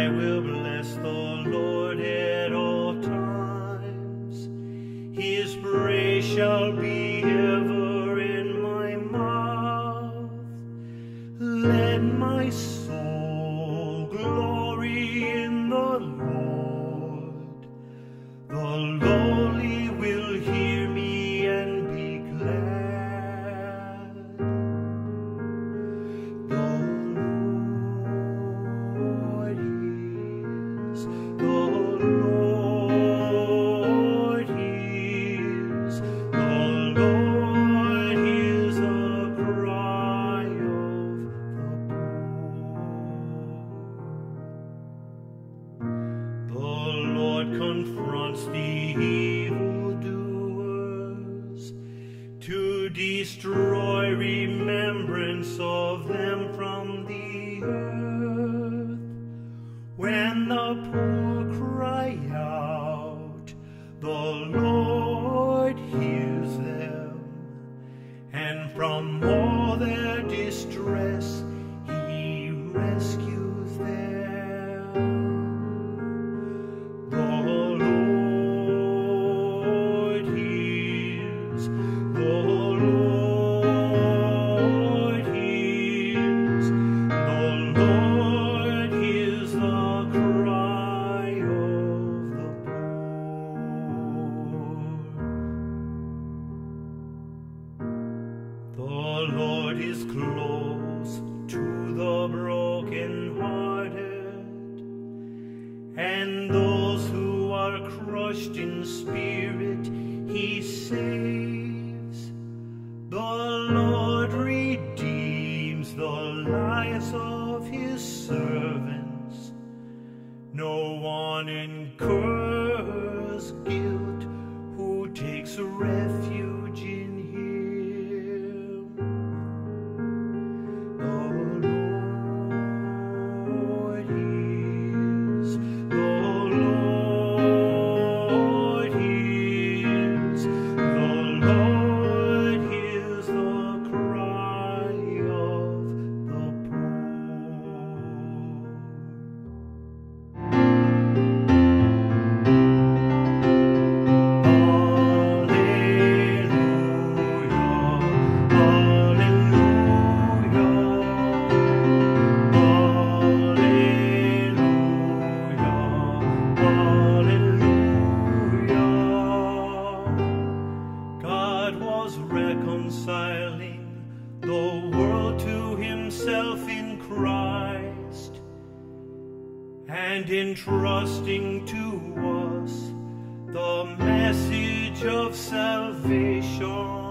I will bless the Lord at all times. His praise shall be ever in my mouth. Let my soul glory in the Lord. The lowly will hear me and be glad. The Lord hears, the Lord hears, the Lord hears the cry of the poor. The Lord confronts the evildoers to destroy remembrance of them from the earth. When the poor cry out, the Lord hears them, and from all their distress he rescues them. The Lord hears, the Lord hears, the Lord hears the cry of the poor. The Lord is close to the brokenhearted, and those who are crushed in spirit he saves. The Lord redeems the lives of his servants. No one incurs guilt who takes refuge in him. The Lord hears, the Lord hears, the Lord hears the cry of the God was reconciling the world to himself in Christ, and entrusting to us the message of salvation.